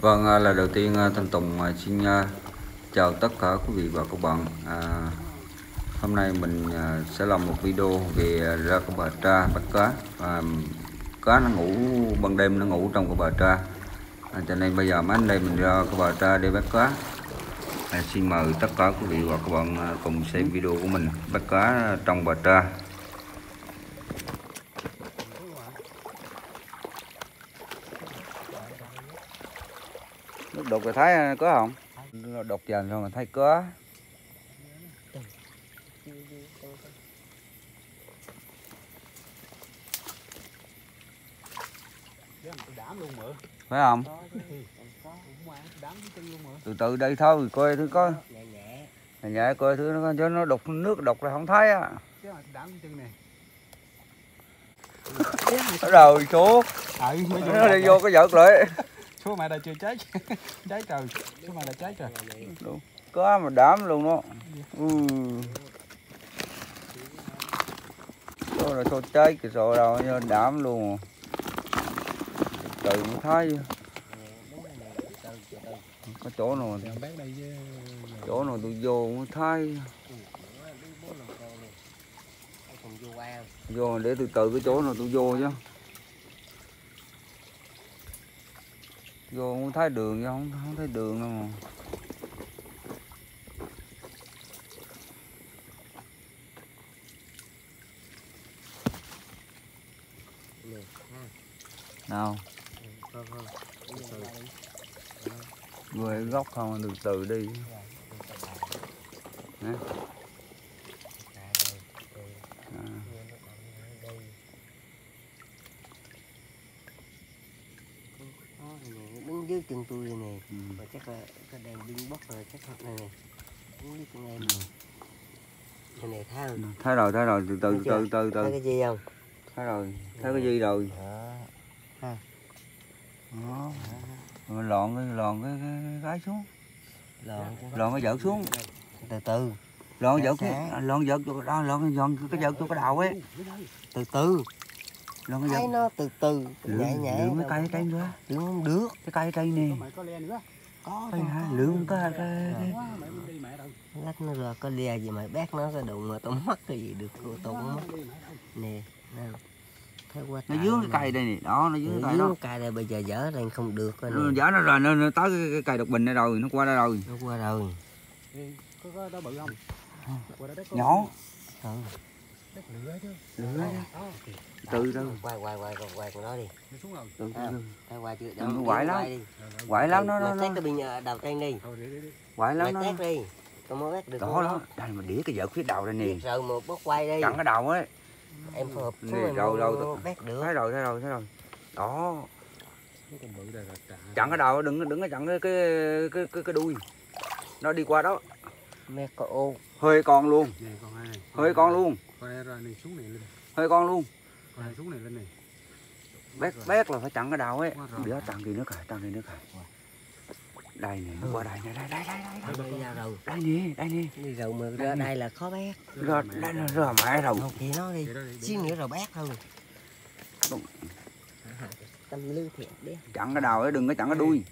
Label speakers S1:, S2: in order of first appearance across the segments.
S1: Vâng, là đầu tiên Thanh Tùng xin chào tất cả quý vị và các bạn. Hôm nay mình sẽ làm một video về ra con Bà Tra bắt cá. Cá nó ngủ ban đêm, nó ngủ trong con Bà Tra, cho nên bây giờ mấy anh đây mình ra con Bà Tra để bắt cá. Xin mời tất cả quý vị và các bạn cùng xem video của mình bắt cá trong Bà Tra. Nước đục rồi thấy có không? Đục dần rồi mà thấy có. Phải không? Từ từ đây thôi, coi thứ có nhẹ coi thứ nó cho nó đục, nước đục là không thấy á. Nó rồi xuống. Nó đi vô cái vợt lại.
S2: Số mày đã chưa cháy. Cháy trời. Số mày đã cháy trời.
S1: Đúng. Có mà đám luôn đó. Số là số cháy kìa, số đâu đám luôn. Trời mới thấy. Có chỗ nào tôi vô mới thấy. Vô để từ từ cái chỗ nào tôi vô chứ. Vô không thấy đường chứ không thấy đường đâu mà. Nào. Người góc không, từ từ đi. Nè.
S3: Đứng dưới chân tôi này nè, mà chắc là cái đèn pin bóc rồi chắc thật này nè, đứng dưới chân em này. Cái này thấy
S1: rồi, từ từ.
S3: Thấy cái gì không?
S1: Thấy rồi, thấy cái gì rồi. Đó. Rồi lòn cái gái xuống. Lòn cái vợt xuống.
S3: Từ từ.
S1: Lòn cái vợt vô đó, lòn cái vợt vô cái đầu ấy.
S3: Từ từ.
S1: Lòn cái vợt.
S3: Thấy nó từ từ, nhẹ.
S1: Lượm cái cây ở trên nữa.
S3: Lượm không được.
S1: Cái cây ở trên nè. Lượm cái
S3: lát nó rồi có lè gì mà bác nó ra đụng mà tao mất cái gì được, tao cũng mất. Nè, thấy qua
S1: nó dướng cái cây đây nè, đó nó dướng cái cây đó.
S3: Cây này bây giờ dở lên không được rồi nè.
S1: Dở nó rồi, nó tới cái cây độc bình này rồi, nó qua đây rồi.
S3: Nó qua rồi.
S2: Có đó bự không?
S1: Nhỏ.
S3: Lửa chứ.
S1: Từ đâu.
S3: Quay con đó đi.
S1: Từ.
S3: Quay qua chưa?
S1: Đừng quậy lắm. Quậy lắm nó.
S3: Tét cái bên đầu trên đi.
S1: Quậy lắm nó.
S3: Tét đi. Tôi mới bắt được.
S1: Đó. Đây mà đĩa cái vợt phía đầu đây nè.
S3: Rồi một bóc quay đi.
S1: Chặn cái đầu ấy.
S3: Em phhợp
S1: rồi
S3: bắt được.
S1: Thấy rồi. Đó. Chặn cái đầu, đừng có chặn cái đuôi. Nó đi qua đó.
S3: Mẹ có ô.
S1: Hơi con luôn. Hơi con luôn. Hơi con luôn. Bét là phải chặn cái đầu ấy. Đó chặn gì nữa cả. Đây nè, nó qua đây nè, đây. Đây nè.
S3: Đi rồi mà ra đây là khó bét.
S1: Rồi mẹ rồi.
S3: Thì nó đi. Xíu nữa rồi bét thôi. Tâm lưu thiệt đi.
S1: Chặn cái đầu ấy, đừng có chặn cái đuôi.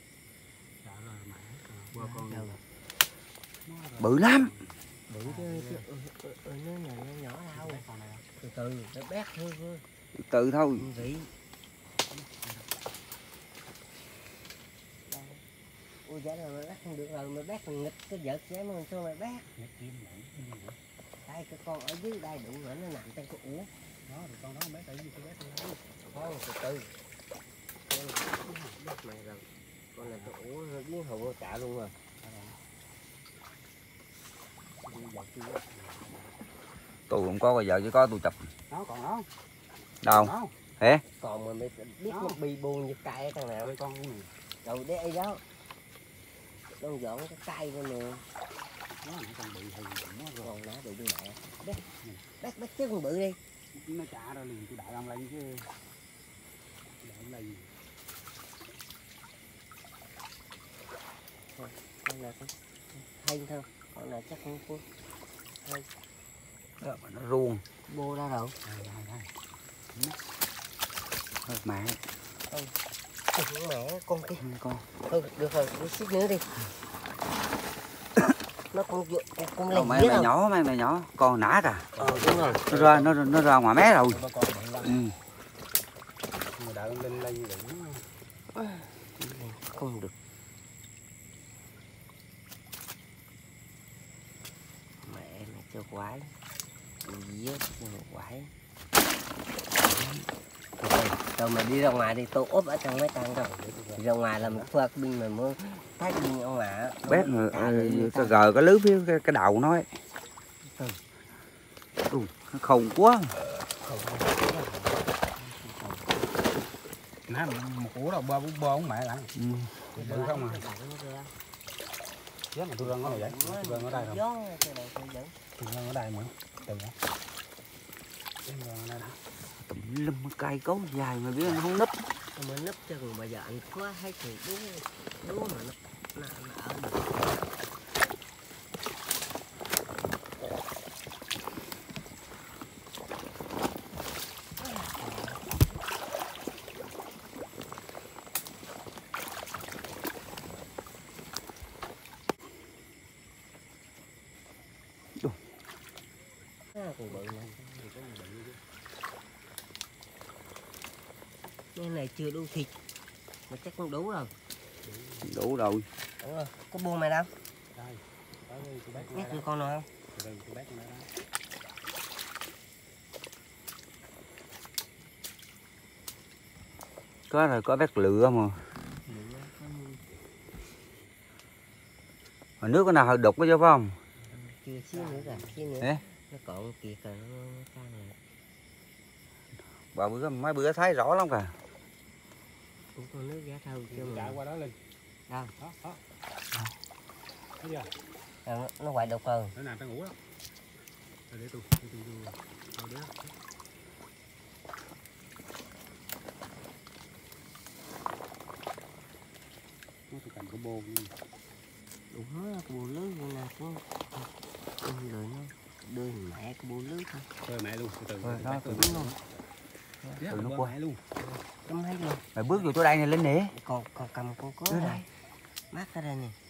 S1: Bự lắm.
S3: Bự chứ nó nhỏ đâu. Từ từ, nó bét thôi.
S1: Từ thôi.
S3: Ôi giá rồi mà bác không được rồi, mà bác còn nghịch cái vợt giá mà sao mà bác. Đây cái con ở dưới đây đụng rồi nó nằm trên cái ủa. Đó thì con đó bác tại vì cái bác không. Thôi từ. Mày rồi. Con này cái ủa nó biến hồn trả luôn rồi.
S1: Tôi cũng có bây giờ chứ có tôi chụp.
S2: Đó còn đó.
S1: Đâu? Hả?
S3: Còn mà mày biết nó bi buông như cây thằng nào.
S2: Con này.
S3: Rồi để ấy đó. Con dọn cái cây coi nè.
S2: Nó còn bự hơn nó rồi.
S3: Còn nó bị mẹ. Bác chứ con bự đi.
S2: Nó trả ra liền tôi đại ông lên chứ. Đại lên.
S3: Con này hay thôi. Con này chắc không có. Hay.
S1: Đó mà nó ruông.
S3: Bô ra đâu?
S1: Mẹ.
S3: Mẹ con kia.
S1: Con.
S3: Thôi được rồi, đi xích nữa đi. Nó cũng
S1: Con
S3: lên
S1: mẹ
S3: dĩa
S1: nhỏ, mẹ nhỏ, con nã kìa.
S3: đúng rồi.
S1: Nó ra ngoài mé rồi.
S2: Ba con bự lắm.
S1: Ừ.
S2: Mà đợi lên như vậy.
S3: Không được. Mẹ mày cho quái. Dĩa cho quái. Rồi mà đi ra ngoài đi, tôi ốp ở trong mấy căn rồi. Ra ngoài là một phật binh mà mới phát binh ở ngoài.
S1: Bét rồi, ta gờ cái lưới phía cái đầu nó ấy. Nó khùng quá.
S2: Nãy một củ đâu ba ông mẹ lại. Bự không à. Chết mà tôi răng nó vậy. Tôi răng ở đây không? Tôi răng ở đây mà. Từ đó.
S1: Tùm lum cây cấu dài mà biết nó không nấp.
S3: Mới nấp cho người bây giờ anh quá thấy thì đú mà nó ở được. Còn bự này. Cái này chưa đủ thịt mà chắc cũng đủ rồi.
S1: Đủ rồi.
S3: Đúng rồi. Có buông mày đâu?
S2: Đây.
S3: Nhắc được con nào không?
S1: Có rồi, có bét lửa mà. Mà nước cái nào hơi đục có chứ phải không?
S3: Chưa xíu nữa kìa, xíu nữa.
S1: Ê?
S3: Nó còn kiệt rồi nó sang rồi.
S1: Bà mấy bữa thấy rõ lắm kìa.
S3: Cũng con nước giá thâu chưa mà.
S2: Chạy qua đó lên.
S3: Đâu?
S2: Đó. Thấy chưa?
S3: Nó hoài đục rồi.
S2: Nó nằm ta ngủ đó. Rồi để tôi đó. Nó tôi cầm cái bô đi.
S3: Đúng hết là bù lưới như nào cũng rồi nó đưa mẹ cái bù lưới thôi.
S2: Thôi mẹ luôn, từ
S1: Đó,
S2: từ
S1: từ
S2: luôn.
S1: từ nó qua.
S2: Mẹ luôn.
S3: Cắm hết luôn.
S1: Mày bước vô chỗ đây này lên nè.
S3: Còn cầm con cớ
S1: Đưa
S3: này.
S1: đây.
S3: Mát ra đây nè.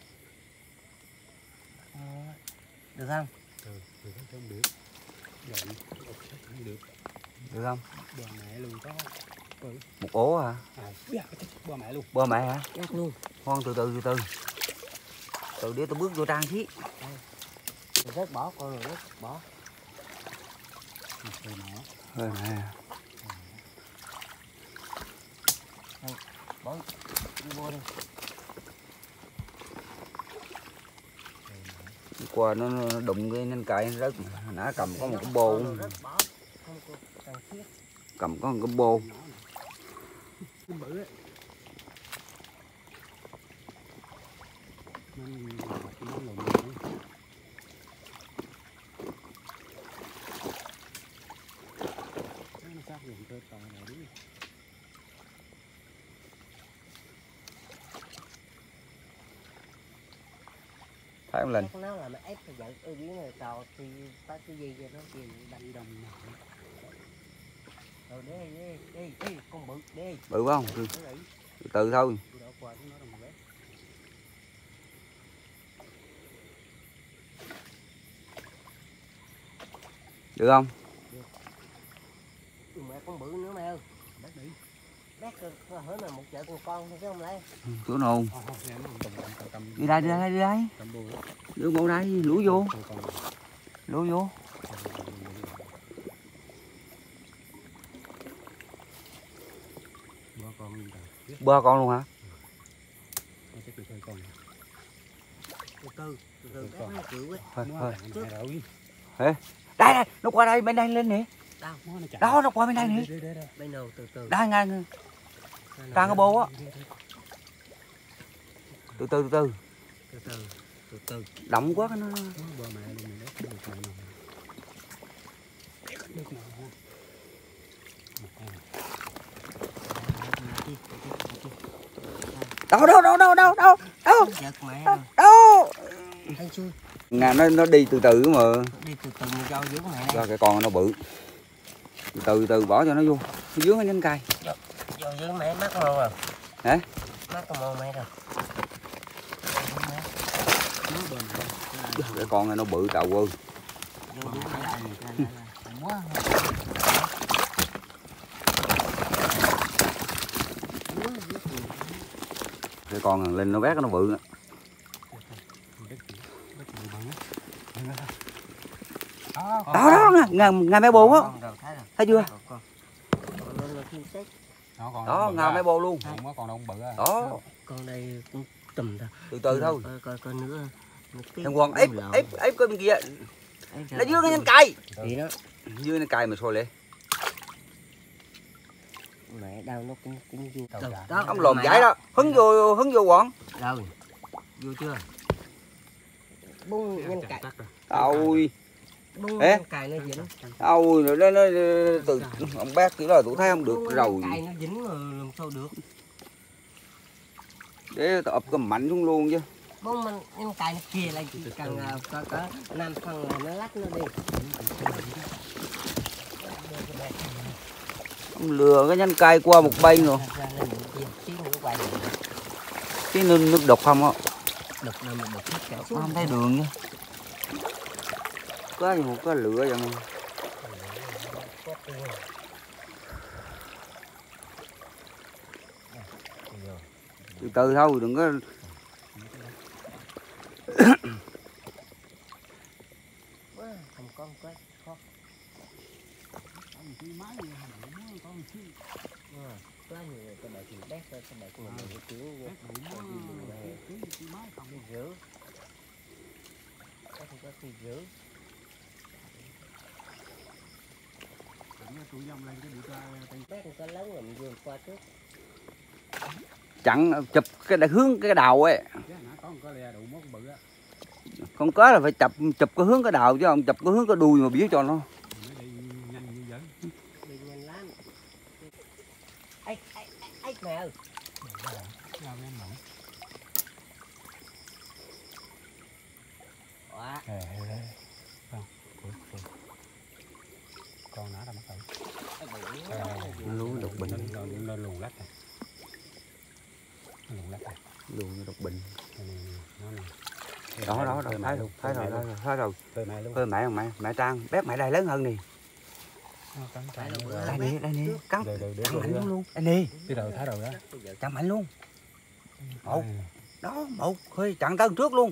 S3: Được không?
S2: Từ không được. Vậy, không được.
S1: Được không?
S2: Bò mẹ luôn có.
S1: Một ổ hả?
S2: Bò mẹ luôn.
S1: Bò mẹ hả?
S3: Chắc luôn.
S1: Con từ từ. Từ để tôi bước vô trang xí.
S3: Rồi rớt bỏ con rồi rớt bỏ.
S1: Rồi nè.
S3: Bỏ đi vô đi.
S1: Qua nó đụng cái nên cài rớt. Nãy cầm có một cái bô. Cầm có một cái bô.
S2: Bự ấy.
S1: Thấy không Linh?
S3: Nó là mày ép cái giận ư biến này tàu thì có cái gì cho nó tiền đánh đồng nào. Rồi đi, con bự đi.
S1: Bự không? Từ thôi. Được không?
S3: Được. Mẹ con bự nữa mày ơi. Bác hỏi mà một chợ con thôi chứ không lấy.
S1: Chỗ nào? Đi đây. Đưa bộ đây, lũ vô. Ba con luôn hả?
S3: Từ từ bác nó chịu ấy.
S1: Thôi. Đây, nó qua đây, bên đây lên nè. Đó, nó qua bên đây nè.
S3: Bên đầu từ.
S1: Đây ngang. Trang cái bô á. Từ từ. Động quá nó. Đâu.
S3: Giật mẹ rồi.
S1: Đâu.
S3: Thấy chưa?
S1: Nè nó đi từ từ mà.
S3: Đi từ từ mà cho dưới mẹ.
S1: Cho cái con nó bự. Từ bỏ cho nó vô. Nó dướng ở nhánh cây.
S3: Cho dưới mẹ mắc ngon rồi.
S1: Hả?
S3: Má con mồi mấy rồi.
S1: Cái con này nó bự trầu ơi. Cái con thằng Linh nó vét nó bự. Đó ngà mé bồ á. Thấy chưa? Đó ngà mé bồ luôn.
S2: Còn đâu bự á.
S1: Đó.
S3: Con đây cũng tùm thôi.
S1: Từ từ thôi.
S3: Coi nữa.
S1: Thằng Hoàng ép coi bên kia. Nó dưới cái nhánh cây.
S3: Thì đó.
S1: Dưới cái cây mà sôi lên.
S3: Mẹ đâu nó cũng vô.
S1: Đó, ông lòm giải đó. Hứng vô Hoàng.
S3: Rồi. Vô chưa? Bung nhân cài.
S1: Ôi.
S3: Bung nhân cài nó dính.
S1: Ôi rồi nó từ ông bác kiểu là tôi thấy không được rồi.
S3: Cài nó dính rồi làm sao được.
S1: Để tập cái mạnh xuống luôn chứ.
S3: Bông mình nhân cài nó kia lại chỉ cần có 5 phân là nó lách nó đi.
S1: Ông lừa cái nhánh cây qua một bên rồi. Cái nước đục không á?
S3: Đục nào mà đục hết cả xuống.
S1: Không thấy đường nha. Có gì một cái lửa vậy mà. Từ từ thôi đừng có.
S3: Không có khó. Có nhiều cái bài thì bét cái bài của mình cái kiểu vô rửa có khi rửa bét có lớn rồi mình vô qua trước
S1: Chặn chụp cái hướng cái đầu ấy. Không có là phải chụp cái hướng cái đầu chứ không chụp cái hướng cái đuôi mà biết cho nó.
S3: đi nhanh lắm. Ấy mẹ ơi.
S2: Con nã ra mất rồi.
S1: Lú đục bình.
S2: Nó lùn lách này. Lùn lách này.
S1: Lùn đục bình.
S2: Đó
S1: Đó thấy rồi. Thôi mẹ Trang bếp mẹ đây lớn hơn nè. Đây nè cắn mạnh luôn. Đây nè.
S2: Cái đầu thái đầu đó.
S1: Chặn mạnh luôn. Một hơi chặn tới trước luôn.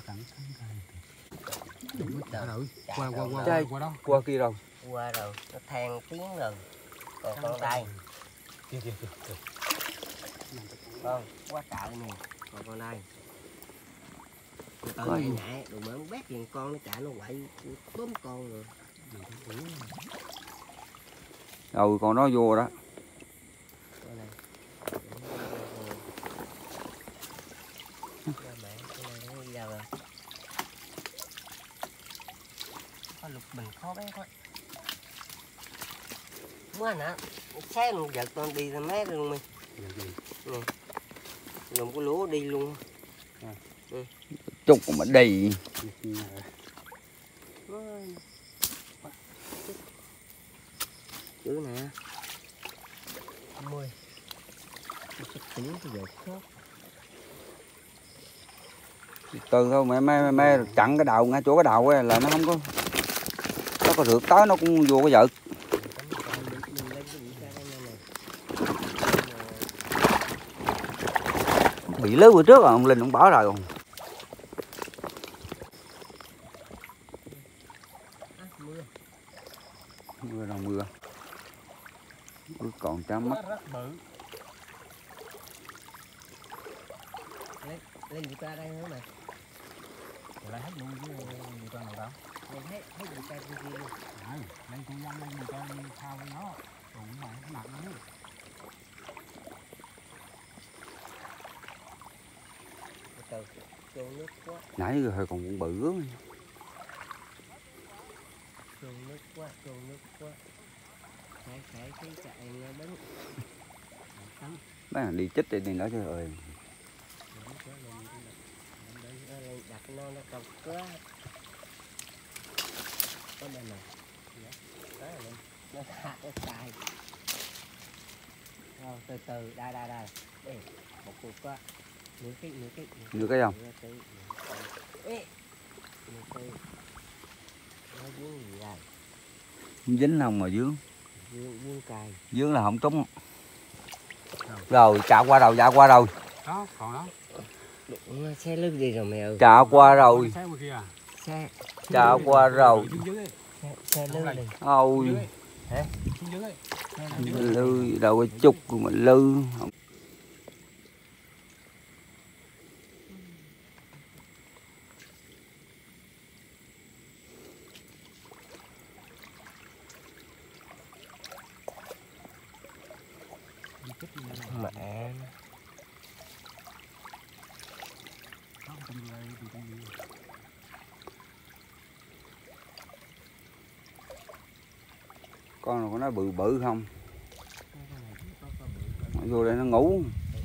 S1: Qua kia rồi.
S3: Qua rồi nó than tiếng rồi. Còn con đây. Con quá trời nè. Còn con đây. Từ nhẹ rồi mà bét gì con nó chạy nó quậy bấm con rồi.
S1: Rồi còn nó vô đó.
S3: Có lục bình khó bé quá. Mới nè, sáng luôn giật con đi ra mát luôn mày. Nè. Dùng cái lúa đi luôn.
S1: Chục mà đầy.
S3: Chữ nè. 10. Sắp tính cái giờ khác.
S1: Từ thôi mẹ chặn cái đầu ngay chỗ cái đầu ấy là nó không có. Nó có rượt tới nó cũng vô cái vợt. Bị lưới bữa trước rồi ông Linh ông bỏ rồi. Mưa đâu mưa. Còn trái mắt.
S3: Lên gì ta đây nữa mày?
S2: Lại hết luôn chứ gì con nào đâu.
S3: Lên hết gì ta kia luôn.
S2: Lên con dân lên gì con thao với nó. Còn mà nó nặng lắm.
S3: Từ vô nước quá.
S1: Nãy giờ hơi còn cũng bự quá.
S3: Vô nước quá. Phải cái chạy nó đứng.
S1: Mấy thằng đi chích đi nói chứ ơi.
S3: Đặt nó cọc quá. Có bên này. Đó là nó thả cái cài. Rồi, từ từ đây đây một cục á, nửa cái
S1: Nửa cái không?
S3: nửa cái nó dướng gì đây,
S1: Dính không mà dướng.
S3: dướng cay
S1: Dướng là không trúng. Rồi chạo qua rồi, chạo qua rồi.
S2: Đó, còn đó.
S3: đụng xe lướt đi rồi mẹ ơi.
S1: Chạo qua rồi.
S2: Xe ngoài kia à?
S3: Xe
S1: Chạo qua rồi.
S2: Xuống dưới đi.
S3: xe lướt đi.
S1: Ôi.
S3: Hả?
S2: Xuống dưới đi.
S1: Lư đâu có chút của mình lư.
S3: Mẹ
S1: Con nào có nó bự bự không? Nó vô đây nó ngủ.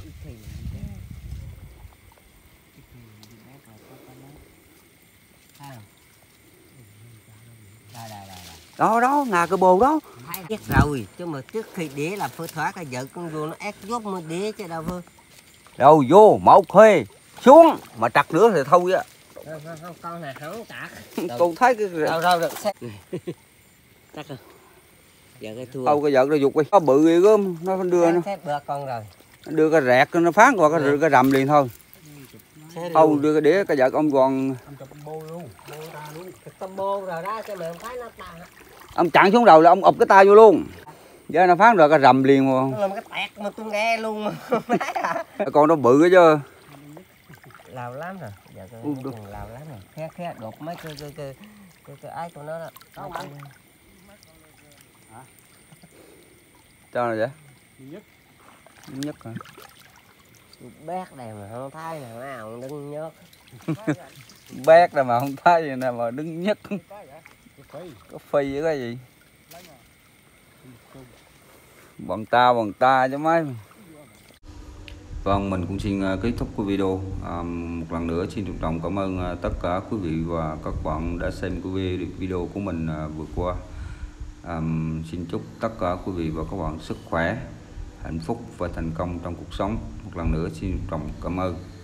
S1: Đó đó, ngà cái bồ đó.
S3: biết rồi chứ mà trước khi đĩa là phơi thoát cái vợ con vô nó ép giúp mới đĩa chứ đâu vơ.
S1: Đâu vô một thuê xuống mà trật nữa thì thôi á.
S3: Không con này không chặt.
S1: Con thấy cái
S3: Đâu được xét. Chắc rồi. Giờ cái thua.
S1: đâu cái vợt nó dục đi. Nó bự ghê gớm, nó đưa nó.
S3: Xét bữa con rồi.
S1: Đưa cái rẹt nó phán qua cái rầm liền thôi. Không đưa cái đĩa cái vợt ông còn
S2: Ông chụp bô luôn, bô ta luôn.
S3: Combo rồi đó chứ mà không thấy nó ta.
S1: ông chặn xuống đầu là ông ụp cái tay vô luôn. Giờ nó phán rồi cái rầm liền mà.
S3: Nó làm cái tẹt mà tôi nghe luôn mà.
S1: Con nó bự cái chứ.
S3: Lao lắm rồi. Giờ tôi lao lắm rồi. Khé đột mấy cái ái của nó đó.
S1: Cho này vậy?
S2: Nhất.
S1: Nhất hả?
S3: Bét này mà không thấy thằng nào đừng nhớ.
S1: Bét này mà không thấy gì nè mà đứng nhất.
S2: Phi.
S1: Có phi với cái gì? Bằng ta chứ mấy. Vâng, mình cũng xin kết thúc cái video. Một lần nữa xin trân trọng cảm ơn tất cả quý vị và các bạn đã xem cái video của mình vừa qua. Xin chúc tất cả quý vị và các bạn sức khỏe, hạnh phúc và thành công trong cuộc sống. Một lần nữa xin trân trọng cảm ơn.